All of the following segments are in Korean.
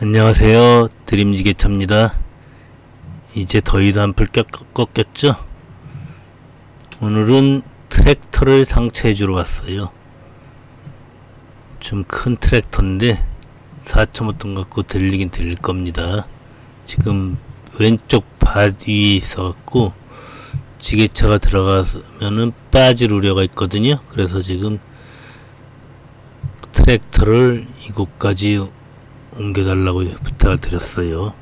안녕하세요. 드림지게차입니다. 이제 더위도 한풀 꺾였죠? 오늘은 트랙터를 상차해 주러 왔어요. 좀 큰 트랙터인데 4.5톤 갖고 들리긴 들릴 겁니다. 지금 왼쪽 밭 위에 있어갖고 지게차가 들어가면은 빠질 우려가 있거든요. 그래서 지금 트랙터를 이곳까지 옮겨달라고 부탁을 드렸어요.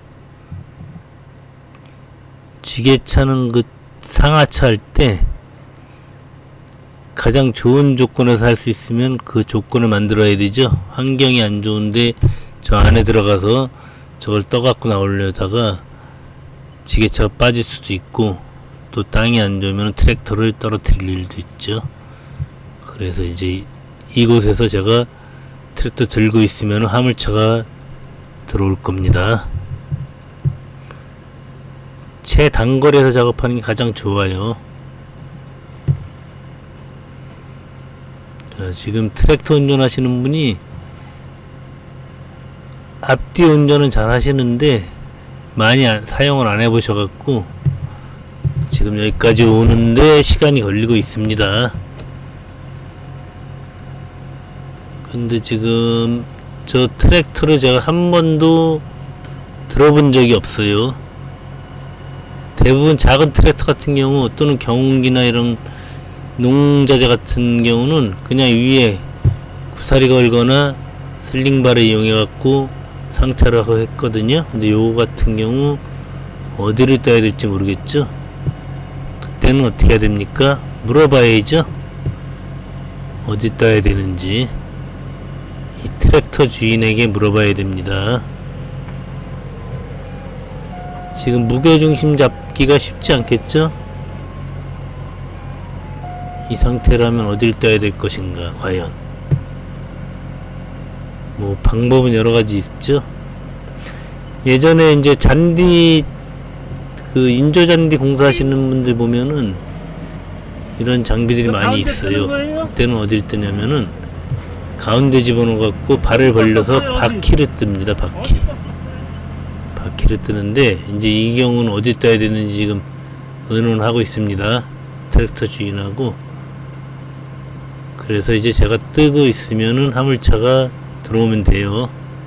지게차는 그 상하차 할 때 가장 좋은 조건에서 할 수 있으면 그 조건을 만들어야 되죠. 환경이 안 좋은데 저 안에 들어가서 저걸 떠갖고 나오려다가 지게차가 빠질 수도 있고, 또 땅이 안 좋으면 트랙터를 떨어뜨릴 일도 있죠. 그래서 이제 이곳에서 제가 트랙터 들고 있으면 화물차가 들어올 겁니다. 최단거리에서 작업하는 게 가장 좋아요. 자, 지금 트랙터 운전하시는 분이 앞뒤 운전은 잘 하시는데 많이 사용을 안 해보셔갖고 지금 여기까지 오는데 시간이 걸리고 있습니다. 근데 지금 저 트랙터를 제가 한 번도 들어본 적이 없어요. 대부분 작은 트랙터 같은 경우 또는 경운기나 이런 농자재 같은 경우는 그냥 위에 구사리 걸거나 슬링바를 이용해 갖고 상차를 하고 했거든요. 근데 요거 같은 경우 어디를 떠야 될지 모르겠죠. 그때는 어떻게 해야 됩니까? 물어봐야죠. 어디 떠야 되는지 이 트랙터 주인에게 물어봐야 됩니다. 지금 무게중심 잡기가 쉽지 않겠죠? 이 상태라면 어딜 떠야 될 것인가, 과연. 뭐 방법은 여러가지 있죠. 예전에 이제 잔디 그 인조잔디 공사하시는 분들 보면은 이런 장비들이 많이 있어요. 그때는 어딜 뜨냐면은 가운데 집어넣어 갖고 발을 벌려서 바퀴를 뜹니다. 바퀴를 뜨는데 이제 이 경우는 어디 떠야 되는지 지금 의논하고 있습니다. 트랙터 주인하고. 그래서 이제 제가 뜨고 있으면은 화물차가 들어오면 돼요.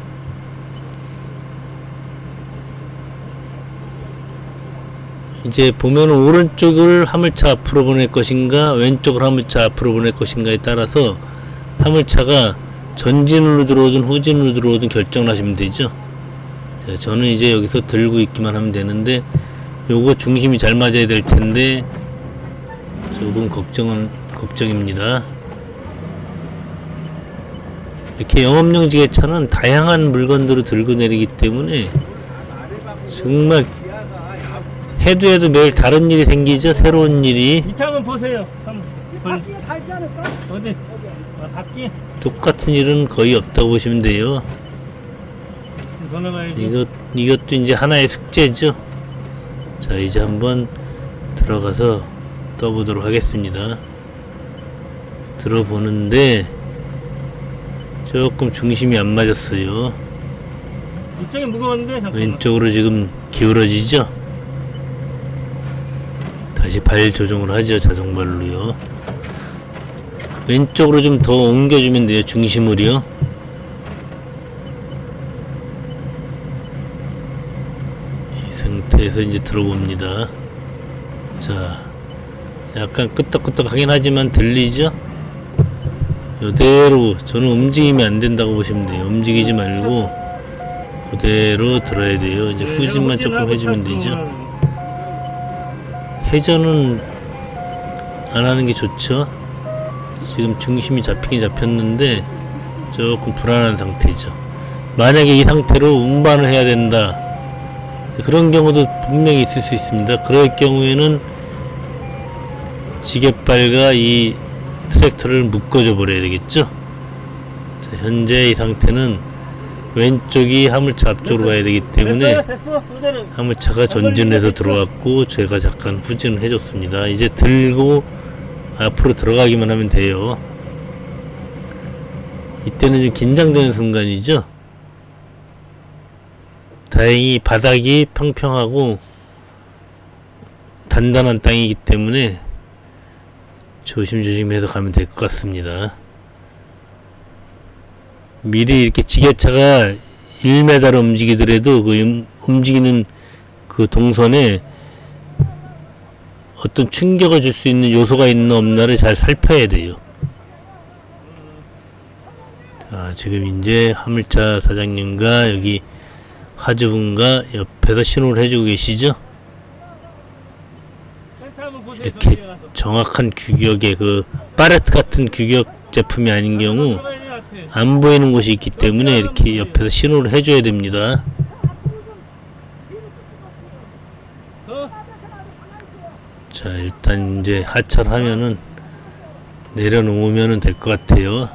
이제 보면은 오른쪽을 화물차 앞으로 보낼 것인가 왼쪽을 화물차 앞으로 보낼 것인가에 따라서 화물차가 전진으로 들어오든 후진으로 들어오든 결정을 하시면 되죠. 자, 저는 이제 여기서 들고 있기만 하면 되는데 요거 중심이 잘 맞아야 될 텐데 조금 걱정입니다. 이렇게 영업용 지게차는 다양한 물건들을 들고 내리기 때문에 정말 해도 매일 다른 일이 생기죠. 새로운 일이. 이 창은 보세요. 어디? 바퀴? 똑같은 일은 거의 없다고 보시면 돼요. 이것도 이제 하나의 숙제죠. 자, 이제 한번 들어가서 떠보도록 하겠습니다. 들어보는데 조금 중심이 안 맞았어요. 이쪽이 무거운데 잠깐만. 왼쪽으로 지금 기울어지죠. 다시 발 조정을 하죠. 자동발로요. 왼쪽으로 좀 더 옮겨주면 돼요. 중심을요. 이 상태에서 이제 들어봅니다. 자, 약간 끄떡끄떡 하긴 하지만 들리죠? 이대로 저는 움직이면 안 된다고 보시면 돼요. 움직이지 말고 그대로 들어야 돼요. 이제 후진만 조금 해주면 되죠. 회전은 안 하는 게 좋죠. 지금 중심이 잡히긴 잡혔는데 조금 불안한 상태죠. 만약에 이 상태로 운반을 해야 된다, 그런 경우도 분명히 있을 수 있습니다. 그럴 경우에는 지게발과 이 트랙터를 묶어줘 버려야 되겠죠. 자, 현재 이 상태는 왼쪽이 화물차 앞쪽으로 가야 되기 때문에 화물차가 전진해서 들어왔고 제가 잠깐 후진을 해줬습니다. 이제 들고 앞으로 들어가기만 하면 돼요. 이때는 좀 긴장되는 순간이죠. 다행히 바닥이 평평하고 단단한 땅이기 때문에 조심조심해서 가면 될 것 같습니다. 미리 이렇게 지게차가 1m로 움직이더라도 그 움직이는 그 동선에 어떤 충격을 줄 수 있는 요소가 있나 없나를 잘 살펴야 돼요. 자, 지금 이제 화물차 사장님과 여기 화주분과 옆에서 신호를 해주고 계시죠? 이렇게 정확한 규격의 그 파레트 같은 규격 제품이 아닌 경우 안 보이는 곳이 있기 때문에 이렇게 옆에서 신호를 해줘야 됩니다. 자, 일단 이제 하차하면은 내려놓으면 될 것 같아요.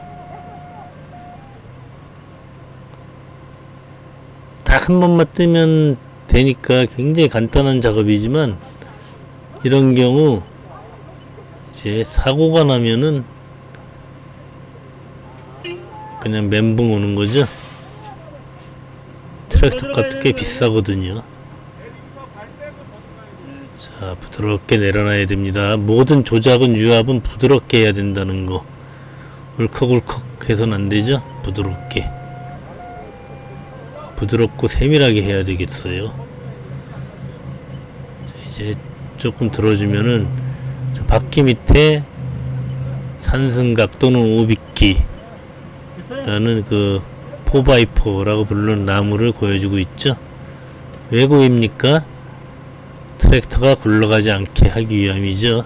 딱 한 번만 뜨면 되니까 굉장히 간단한 작업이지만 이런 경우 이제 사고가 나면은 그냥 멘붕 오는 거죠. 트랙터 값도 꽤 비싸거든요. 자, 부드럽게 내려놔야 됩니다. 모든 조작은 유압은 부드럽게 해야 된다는 거. 울컥울컥 해서는 안 되죠. 부드럽게. 부드럽고 세밀하게 해야 되겠어요. 자, 이제 조금 들어주면은 저 바퀴 밑에 산승각 또는 오비키 라는 그 4x4라고 부르는 나무를 보여주고 있죠. 왜 고입니까? 트랙터가 굴러가지 않게 하기 위함이죠.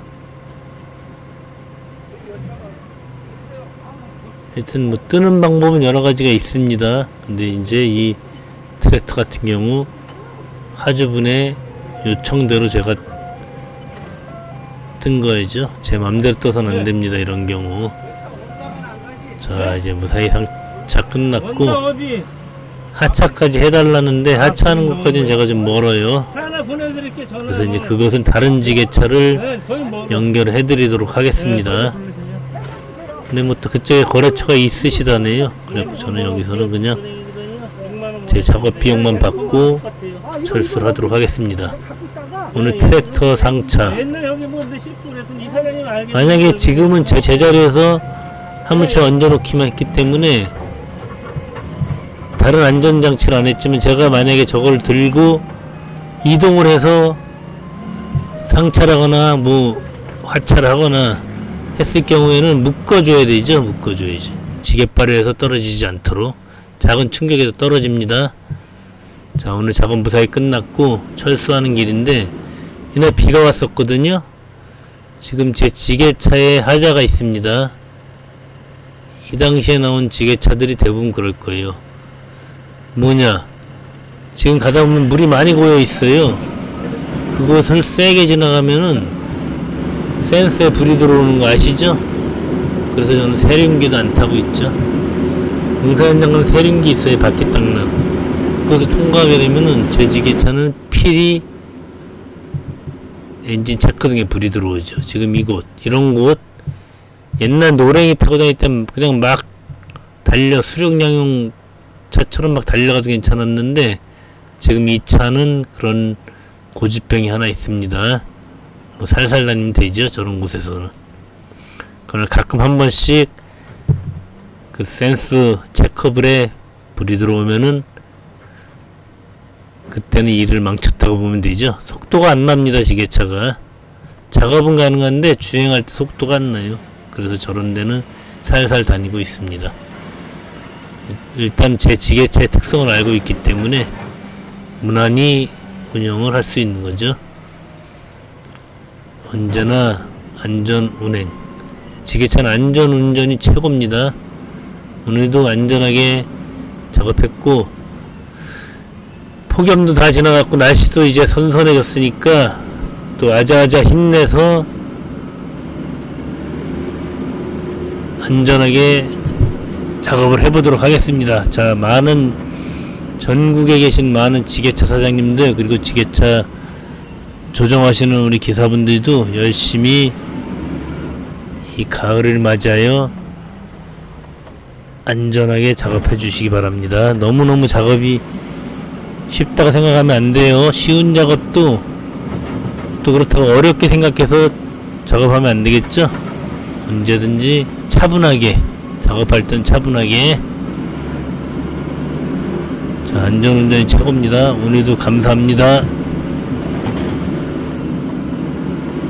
하여튼 뭐 뜨는 방법은 여러 가지가 있습니다. 근데 이제 이 트랙터 같은 경우 하주분의 요청대로 제가 뜬 거죠. 제 맘대로 떠서는 안 됩니다. 이런 경우. 자, 이제 무사히 상차 끝났고 하차까지 해달라는데 하차하는 것까지는 제가 좀 멀어요. 그래서 이제 그것은 다른 지게차를 연결해 드리도록 하겠습니다. 근데 뭐 또 그쪽에 거래처가 있으시다네요. 그래서 저는 여기서는 그냥 제 작업 비용만 받고 철수를 하도록 하겠습니다. 오늘 트랙터 상차. 만약에 지금은 제 제자리에서 화물차 얹어놓기만 했기 때문에 다른 안전장치를 안 했지만 제가 만약에 저걸 들고 이동을 해서 상차를 하거나 뭐 하차를 하거나 했을 경우에는 묶어줘야 되죠. 묶어줘야지. 지게발에서 떨어지지 않도록. 작은 충격에서 떨어집니다. 자, 오늘 작업 무사히 끝났고 철수하는 길인데 이날 비가 왔었거든요. 지금 제 지게차에 하자가 있습니다. 이 당시에 나온 지게차들이 대부분 그럴 거예요. 뭐냐, 지금 가다 보면 물이 많이 고여 있어요. 그것을 세게 지나가면은 센서에 불이 들어오는 거 아시죠? 그래서 저는 세륜기도 안 타고 있죠. 공사 현장은 세륜기 있어요. 바퀴 닦는. 그것을 통과하게 되면은 제 지게차는 필히 엔진 체크 등에 불이 들어오죠. 지금 이곳, 이런 곳, 옛날 노랭이 타고 다닐 땐 그냥 막 달려 수륙량용 차처럼 막 달려가도 괜찮았는데 지금 이 차는 그런 고집병이 하나 있습니다. 뭐 살살 다니면 되죠. 저런 곳에서는. 그러나 가끔 한 번씩 그 센스 체크불에 불이 들어오면은 그때는 일을 망쳤다고 보면 되죠. 속도가 안 납니다. 지게차가. 작업은 가능한데 주행할 때 속도가 안 나요. 그래서 저런 데는 살살 다니고 있습니다. 일단 제 지게차의 특성을 알고 있기 때문에 무난히 운영을 할 수 있는 거죠. 언제나 안전 운행. 지게차는 안전 운전이 최고입니다. 오늘도 안전하게 작업했고 폭염도 다 지나갔고 날씨도 이제 선선해졌으니까 또 아자아자 힘내서 안전하게 작업을 해보도록 하겠습니다. 자, 전국에 계신 많은 지게차 사장님들 그리고 지게차 조정하시는 우리 기사분들도 열심히 이 가을을 맞이하여 안전하게 작업해 주시기 바랍니다. 너무너무 작업이 쉽다고 생각하면 안 돼요. 쉬운 작업도 또 그렇다고 어렵게 생각해서 작업하면 안 되겠죠? 언제든지 차분하게 작업할 땐 차분하게. 자, 안전운전이 최고입니다. 오늘도 감사합니다.